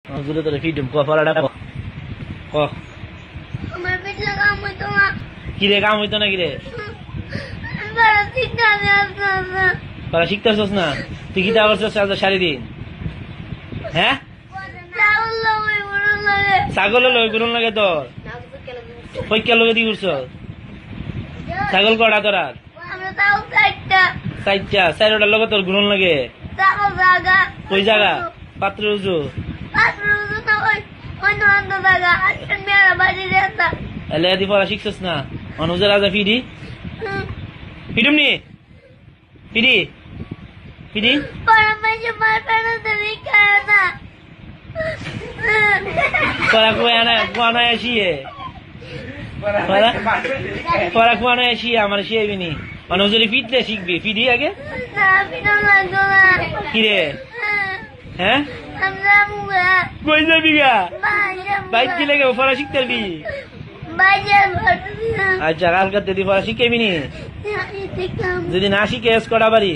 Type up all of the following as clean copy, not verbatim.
হুজুরে তোরে ফিডুম ক পড়াটা ক আমার পিছলা কাম হইতো না। কি রে কাম হইতো না কি রে? বড় শিক্ষা নিয়ে পড়া শিখতেছস না? তুই কি তা করছস আজ সারাদিন? হ্যাঁ ছাগল লই গুরুন লাগে তোর পৈকা লগে দি করছ ছাগল কটা তোরা? চারটা চারোটার লগে তোর গুরুন লাগে কই জায়গা? পাত্র উজু এলে দি পড়া শিখছস না? অনুজের রাজা ফিডি ফিডুম নি ফিডি ফিডি পড়া কুয়ানা আসিয়ে পড়া কুয়ানা আসিয়ে আমার শিয়াবি নি অনুজরে ফিটলে শিখবি ফিডি আগে কিরে হ্যাঁ কই যাবি গা বাইক কি লাগে পড়া শিখতে পারবি আচ্ছা কালকার দিদি পড়া শিখেবি নি যদি না শিখে কটা বাড়ি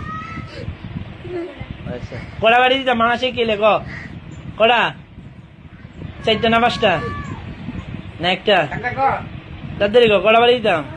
আচ্ছা কটা বাড়ি দিতাম মা শিখেলে ক কটা চারটা না পাঁচটা না একটা তাড়াতাড়ি কটা বাড়ি দিতাম